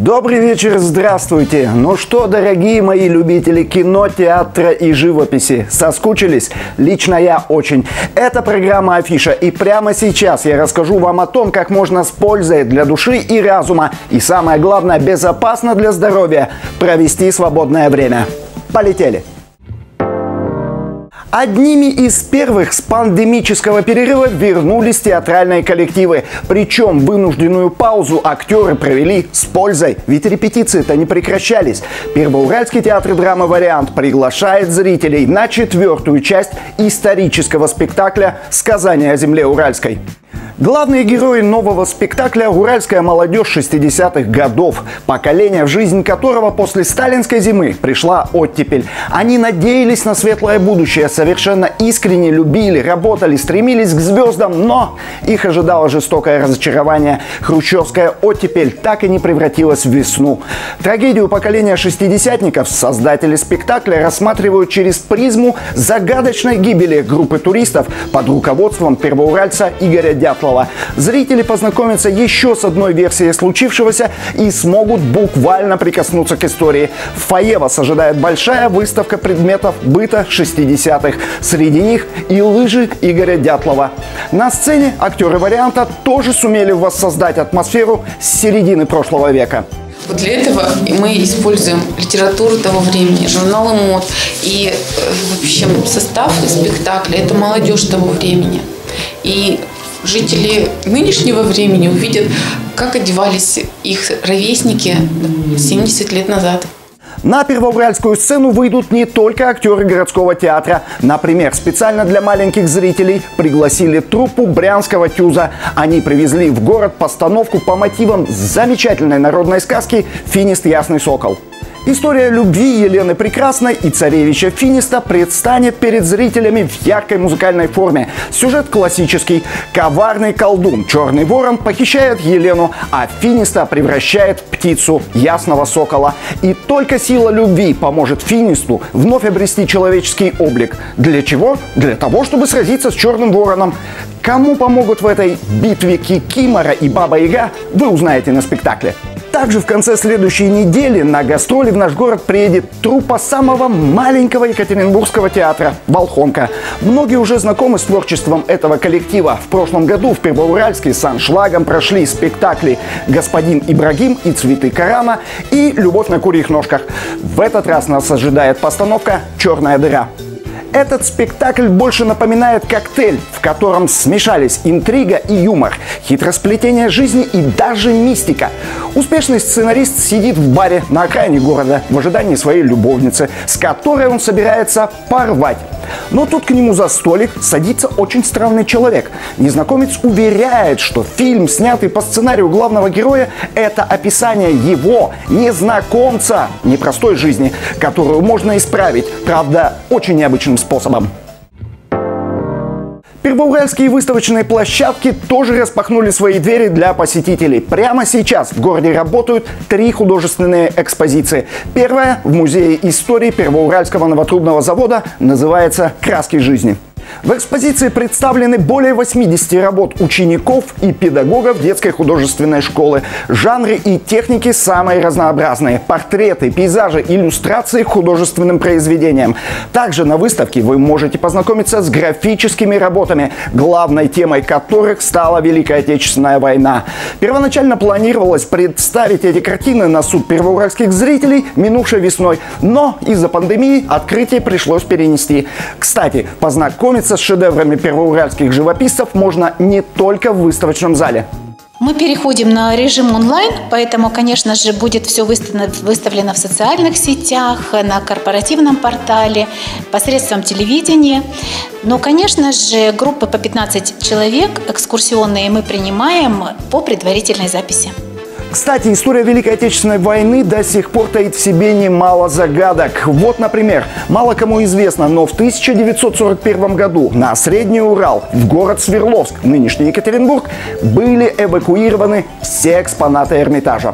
Добрый вечер, здравствуйте! Ну что, дорогие мои любители кино, театра и живописи, соскучились? Лично я очень. Это программа «Афиша», и прямо сейчас я расскажу вам о том, как можно с пользой для души и разума, и самое главное, безопасно для здоровья, провести свободное время. Полетели! Одними из первых с пандемического перерыва вернулись театральные коллективы. Причем вынужденную паузу актеры провели с пользой, ведь репетиции-то не прекращались. Первоуральский театр драмы «Вариант» приглашает зрителей на 4-ю часть исторического спектакля «Сказание о земле уральской». Главные герои нового спектакля – уральская молодежь 60-х годов, поколение, в жизнь которого после сталинской зимы пришла оттепель. Они надеялись на светлое будущее, совершенно искренне любили, работали, стремились к звездам, но их ожидало жестокое разочарование. Хрущевская оттепель так и не превратилась в весну. Трагедию поколения шестидесятников создатели спектакля рассматривают через призму загадочной гибели группы туристов под руководством первоуральца Игоря Дятлова. Зрители познакомятся еще с одной версией случившегося и смогут буквально прикоснуться к истории. В фойе вас ожидает большая выставка предметов быта 60-х. Среди них и лыжи Игоря Дятлова. На сцене актеры «Варианта» тоже сумели воссоздать атмосферу с середины прошлого века. Вот для этого мы используем литературу того времени, журналы мод. И, в общем, состав спектакля – это молодежь того времени. И жители нынешнего времени увидят, как одевались их ровесники 70 лет назад. На первоуральскую сцену выйдут не только актеры городского театра. Например, специально для маленьких зрителей пригласили труппу брянского ТЮЗа. Они привезли в город постановку по мотивам замечательной народной сказки «Финист Ясный Сокол». История любви Елены Прекрасной и царевича Финиста предстанет перед зрителями в яркой музыкальной форме. Сюжет классический. Коварный колдун Черный Ворон похищает Елену, а Финиста превращает в птицу Ясного Сокола. И только сила любви поможет Финисту вновь обрести человеческий облик. Для чего? Для того, чтобы сразиться с Черным Вороном. Кому помогут в этой битве Кикимора и Баба-Яга, вы узнаете на спектакле. Также в конце следующей недели на гастроли в наш город приедет труппа самого маленького екатеринбургского театра «Волхонка». Многие уже знакомы с творчеством этого коллектива. В прошлом году в Первоуральске с аншлагом прошли спектакли «Господин Ибрагим» и «Цветы Корана» и «Любовь на курьих ножках». В этот раз нас ожидает постановка «Черная дыра». Этот спектакль больше напоминает коктейль, в котором смешались интрига и юмор, хитросплетение жизни и даже мистика. Успешный сценарист сидит в баре на окраине города в ожидании своей любовницы, с которой он собирается порвать. Но тут к нему за столик садится очень странный человек. Незнакомец уверяет, что фильм, снятый по сценарию главного героя, это описание его, незнакомца, непростой жизни, которую можно исправить, правда, очень необычным способом. Первоуральские выставочные площадки тоже распахнули свои двери для посетителей. Прямо сейчас в городе работают 3 художественные экспозиции. Первая в Музее истории Первоуральского новотрубного завода называется «Краски жизни». В экспозиции представлены более 80 работ учеников и педагогов детской художественной школы. Жанры и техники самые разнообразные. Портреты, пейзажи, иллюстрации к художественным произведениям. Также на выставке вы можете познакомиться с графическими работами, главной темой которых стала Великая Отечественная война. Первоначально планировалось представить эти картины на суд первоуральских зрителей минувшей весной, но из-за пандемии открытие пришлось перенести. Кстати, познакомиться с шедеврами первоуральских живописцев можно не только в выставочном зале. Мы переходим на режим онлайн, поэтому, конечно же, будет все выставлено в социальных сетях, на корпоративном портале, посредством телевидения. Но, конечно же, группы по 15 человек экскурсионные мы принимаем по предварительной записи. Кстати, история Великой Отечественной войны до сих пор таит в себе немало загадок. Вот, например, мало кому известно, но в 1941 году на Средний Урал, в город Свердловск, нынешний Екатеринбург, были эвакуированы все экспонаты Эрмитажа.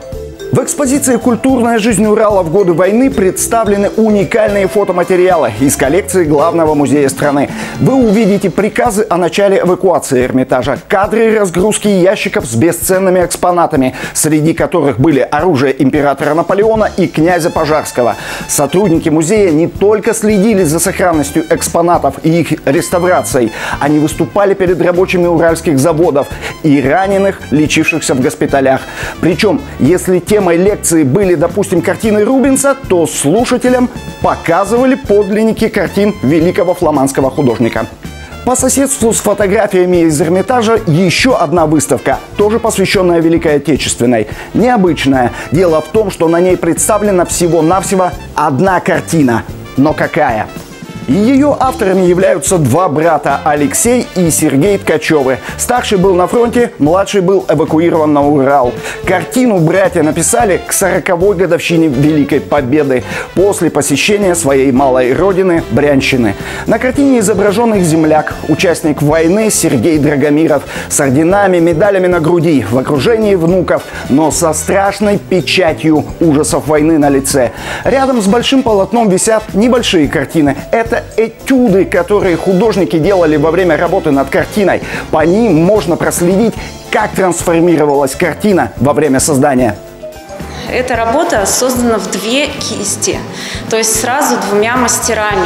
В экспозиции «Культурная жизнь Урала в годы войны» представлены уникальные фотоматериалы из коллекции главного музея страны. Вы увидите приказы о начале эвакуации Эрмитажа, кадры разгрузки ящиков с бесценными экспонатами, среди которых были оружие императора Наполеона и князя Пожарского. Сотрудники музея не только следили за сохранностью экспонатов и их реставрацией, они выступали перед рабочими уральских заводов и раненых, лечившихся в госпиталях. Причем, если темой лекции были, допустим, картины Рубенса, то слушателям показывали подлинники картин великого фламандского художника. По соседству с фотографиями из Эрмитажа еще одна выставка, тоже посвященная Великой Отечественной. Необычная. Дело в том, что на ней представлена всего-навсего одна картина. Но какая? Ее авторами являются два брата – Алексей и Сергей Ткачевы. Старший был на фронте, младший был эвакуирован на Урал. Картину братья написали к 40-й годовщине Великой Победы после посещения своей малой родины Брянщины. На картине изображен их земляк, участник войны Сергей Драгомиров, с орденами, медалями на груди, в окружении внуков, но со страшной печатью ужасов войны на лице. Рядом с большим полотном висят небольшие картины. Это этюды, которые художники делали во время работы над картиной. По ним можно проследить, как трансформировалась картина во время создания. Эта работа создана в две кисти, то есть сразу двумя мастерами.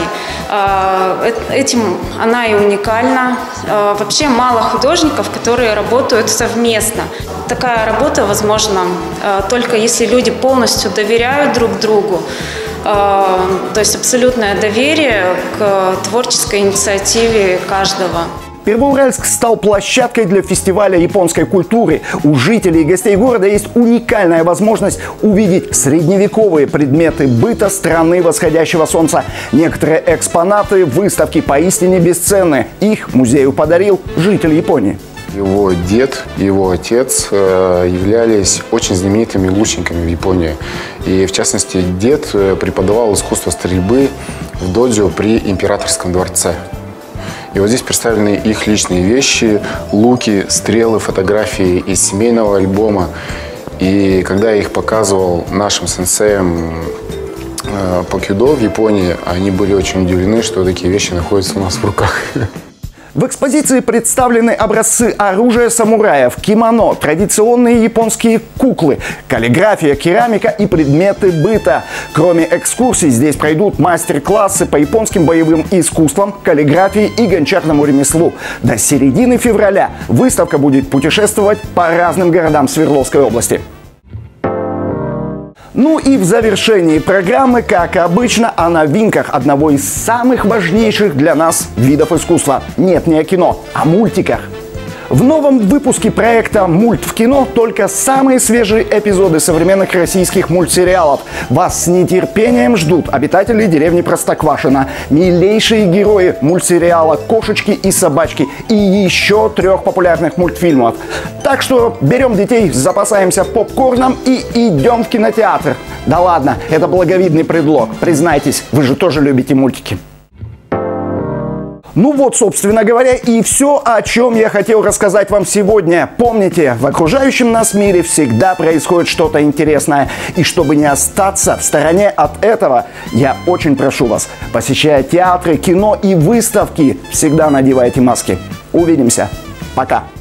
Этим она и уникальна. Вообще мало художников, которые работают совместно. Такая работа возможна только если люди полностью доверяют друг другу. То есть абсолютное доверие к творческой инициативе каждого. Первоуральск стал площадкой для фестиваля японской культуры. У жителей и гостей города есть уникальная возможность увидеть средневековые предметы быта страны восходящего солнца. Некоторые экспонаты выставки поистине бесценны. Их музею подарил житель Японии. Его дед и его отец являлись очень знаменитыми лучниками в Японии. И, в частности, дед преподавал искусство стрельбы в додзё при императорском дворце. И вот здесь представлены их личные вещи, луки, стрелы, фотографии из семейного альбома. И когда я их показывал нашим сенсеям по кюдо в Японии, они были очень удивлены, что такие вещи находятся у нас в руках. В экспозиции представлены образцы оружия самураев, кимоно, традиционные японские куклы, каллиграфия, керамика и предметы быта. Кроме экскурсий, здесь пройдут мастер-классы по японским боевым искусствам, каллиграфии и гончарному ремеслу. До середины февраля выставка будет путешествовать по разным городам Свердловской области. Ну и в завершении программы, как обычно, о новинках одного из самых важнейших для нас видов искусства. Нет, не о кино, о мультиках. В новом выпуске проекта «Мульт в кино» только самые свежие эпизоды современных российских мультсериалов. Вас с нетерпением ждут обитатели деревни Простоквашино, милейшие герои мультсериала «Кошечки и собачки» и еще 3 популярных мультфильмов. Так что берем детей, запасаемся попкорном и идем в кинотеатр. Да ладно, это благовидный предлог. Признайтесь, вы же тоже любите мультики. Ну вот, собственно говоря, и все, о чем я хотел рассказать вам сегодня. Помните, в окружающем нас мире всегда происходит что-то интересное. И чтобы не остаться в стороне от этого, я очень прошу вас, посещая театры, кино и выставки, всегда надевайте маски. Увидимся. Пока.